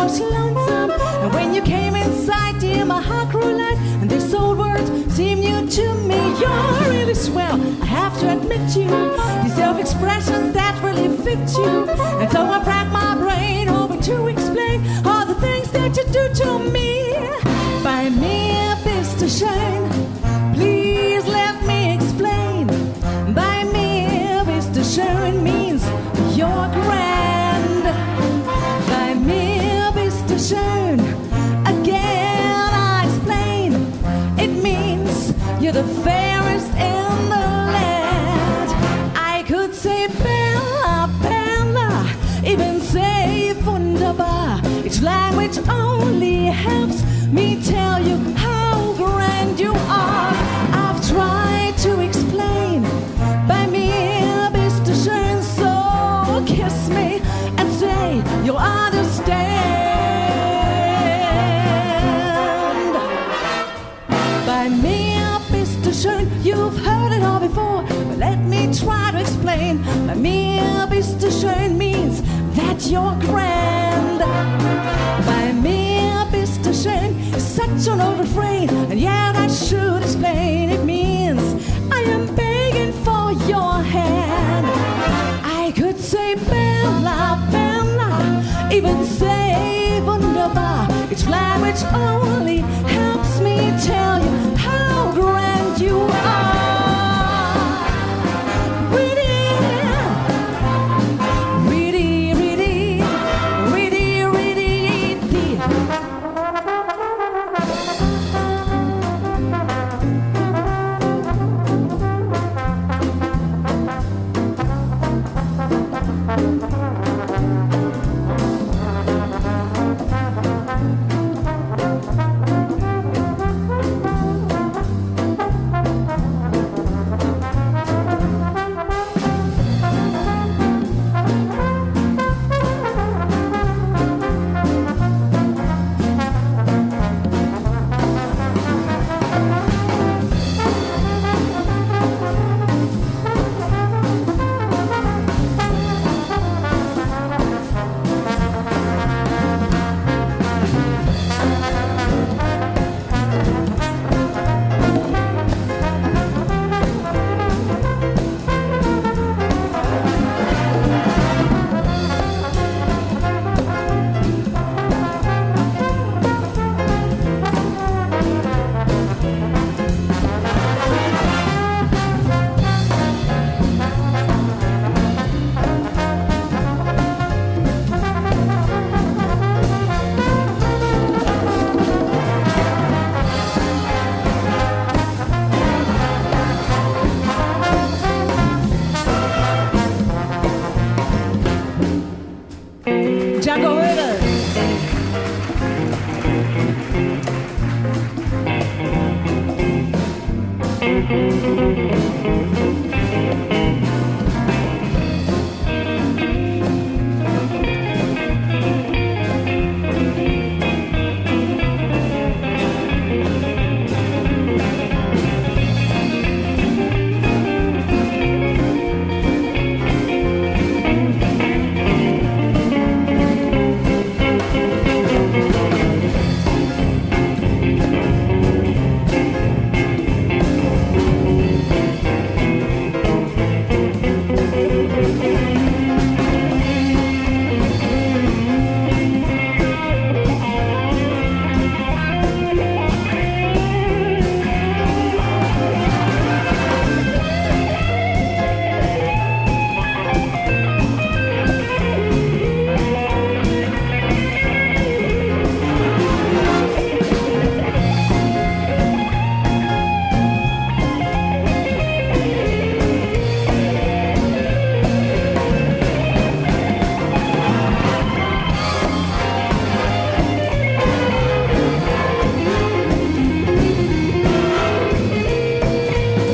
was lonesome. And when you came inside, dear, my heart grew light. And this old world seemed new to me. You're really swell, I have to admit you deserve expressions that really fit you. And so I rack my brain hoping to explain all the things that you do to me. Find me a Mr. Shane, please let me explain. By me Mr. Shane means you're grand. By me Mr. Shane, again I explain. It means you're the fairest in the land. I could say Bella, Bella, even say wunderbar. Each language only helps me tell you how grand you are. I've tried to explain by me Mr. Shane, so kiss me and say you'll understand. By me Mr. Shane, you've heard it all before, but let me try to explain. By me Mr. Shane means that you're grand. By me Mr. Shane is such an old refrain, and yet I should explain. It means I am begging for your hand. I could say Bella, Bella, even say wunderbar. Each language only helps me tell you how grand you are.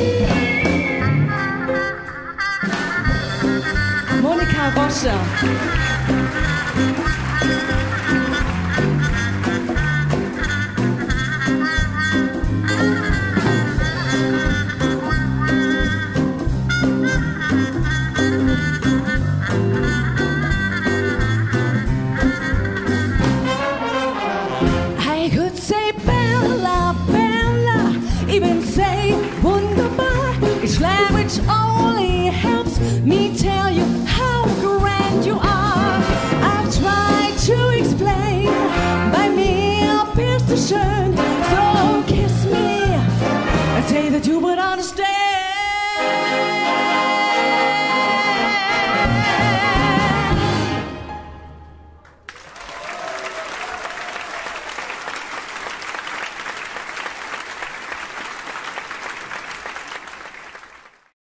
Monika Roscher.